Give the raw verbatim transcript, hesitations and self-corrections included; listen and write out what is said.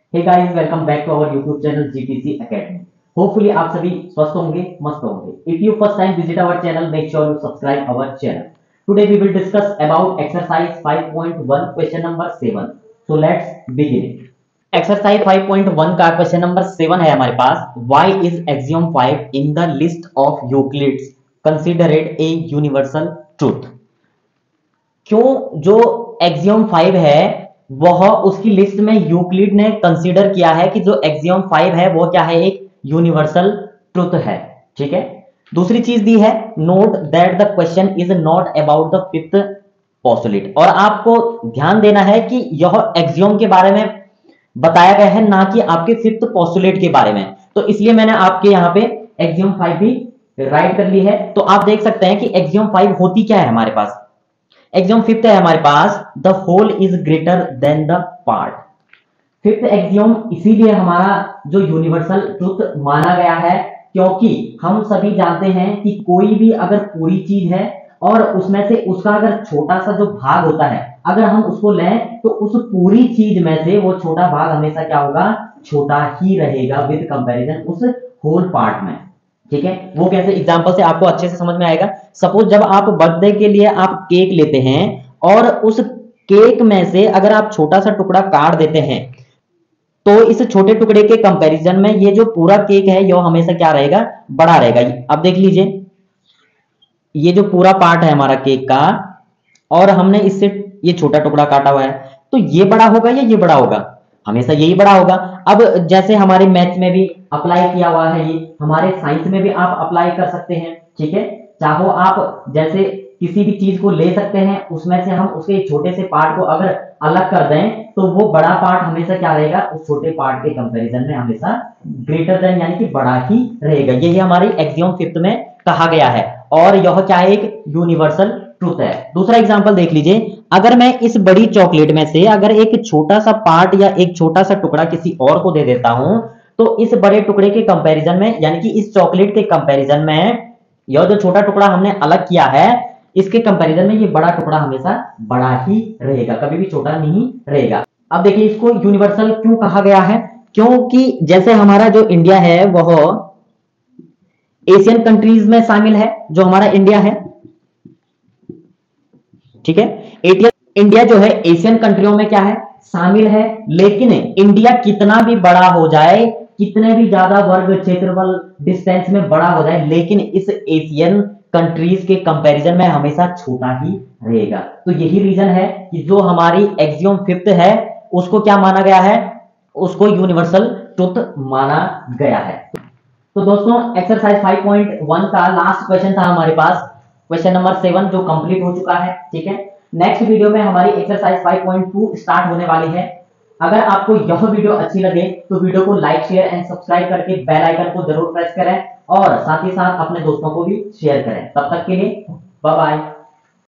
Hey guys, welcome back to our YouTube channel GTC academy. Hopefully आप सभी स्वस्थ होंगे, मस्त होंगे। If you first time visit our channel, make sure you subscribe our channel. Today we will discuss about exercise five point one question number seven. So let's begin. Exercise five point one का question number seven है हमारे पास। Why is axiom five in the list of Euclid's considered a universal truth? क्यों जो axiom five है वह उसकी list में यूक्लिड ने कंसीडर किया है कि जो एक्सियम फाइव है वो क्या है, एक यूनिवर्सल ट्रुथ है। ठीक है। दूसरी चीज दी है, note that the question is not about the fifth postulate. और आपको ध्यान देना है कि यह एक्सियम के बारे में बताया गया है, ना कि आपके फिफ्थ पोस्टुलेट के बारे में। तो इसलिए मैंने आपके यहाँ पे एक्सियम फाइव भी राइट कर ली है। तो आप देख सकते हैं कि एक्सियम फाइव होती क्या है हमारे पास। एक्सियम फिफ्थ है हमारे पास, the whole is greater than the part. Fifth axiom इसीलिए हमारा जो यूनिवर्सल ट्रुथ माना गया है, क्योंकि हम सभी जानते हैं कि कोई भी अगर पूरी चीज है और उसमें से उसका अगर छोटा सा जो भाग होता है, अगर हम उसको लें तो उस पूरी चीज में से वो छोटा भाग हमेशा क्या होगा, छोटा ही रहेगा विद कंपैरिजन उस होल पार्ट में। ठीक है। वो कैसे, एग्जांपल से आपको अच्छे से समझ में आएगा। सपोज जब आप बर्थडे के लिए आप केक लेते हैं और उस केक में से अगर आप छोटा सा टुकड़ा काट देते हैं तो इस छोटे टुकड़े के कंपैरिजन में ये जो पूरा केक है ये हमेशा क्या रहेगा, बड़ा रहेगा। अब देख लीजिए, ये जो पूरा पार्ट है हमारा केक का और हमने इससे ये छोटा टुकड़ा काटा हुआ है, तो ये बड़ा होगा या ये बड़ा होगा, हमेशा यही बड़ा होगा। अब जैसे हमारे मैथ में भी अप्लाई किया हुआ है, ये हमारे साइंस में भी आप अप्लाई कर सकते हैं। ठीक है। चाहो आप जैसे किसी भी चीज को ले सकते हैं, उसमें से हम उसके छोटे से पार्ट को अगर अलग कर दें तो वो बड़ा पार्ट हमेशा क्या रहेगा, उस छोटे पार्ट के कंपैरिजन में हमेशा ग्रेटर देन यानी कि बड़ा ही रहेगा। यही हमारी एक्सियम फिफ्थ में कहा गया है और यह क्या है, एक यूनिवर्सल ट्रुथ है। दूसरा एग्जांपल देख लीजिए, अगर मैं इस बड़ी चॉकलेट में से अगर एक छोटा सा पार्ट या एक छोटा सा टुकड़ा किसी और को दे देता हूं, तो इस बड़े टुकड़े के कंपैरिजन में यानी कि इस चॉकलेट के कंपैरिजन में यह जो छोटा टुकड़ा हमने अलग किया है, इसके कंपैरिजन में ये बड़ा टुकड़ा हमेशा बड़ा ही रहेगा, कभी भी छोटा नहीं रहेगा। अब देखिए, इसको यूनिवर्सल क्यों कहा गया है, क्योंकि जैसे हमारा जो इंडिया है वह एशियन कंट्रीज में शामिल है, जो हमारा इंडिया है। ठीक है। इंडिया जो है एशियन कंट्रियों में क्या है, शामिल है। लेकिन इंडिया कितना भी बड़ा हो जाए, कितने भी ज्यादा वर्ग क्षेत्रफल डिस्टेंस में बड़ा हो जाए, लेकिन इस एशियन कंट्रीज के कंपैरिजन में हमेशा छोटा ही रहेगा। तो यही रीजन है कि जो हमारी एक्सियम फिफ्थ है उसको क्या माना गया है, उसको यूनिवर्सल ट्रुथ माना गया है। तो दोस्तों, एक्सरसाइज फाइव पॉइंट वन का लास्ट क्वेश्चन था हमारे पास, क्वेश्चन नंबर सेवन, जो कंप्लीट हो चुका है। ठीक है। नेक्स्ट वीडियो में हमारी exercise five point two start होने वाली है। अगर आपको यह वीडियो अच्छी लगे तो वीडियो को लाइक, शेयर एंड सब्सक्राइब करके बेल आइकन को जरूर प्रेस करें और साथ ही साथ अपने दोस्तों को भी शेयर करें। तब तक के लिए बाय बाय।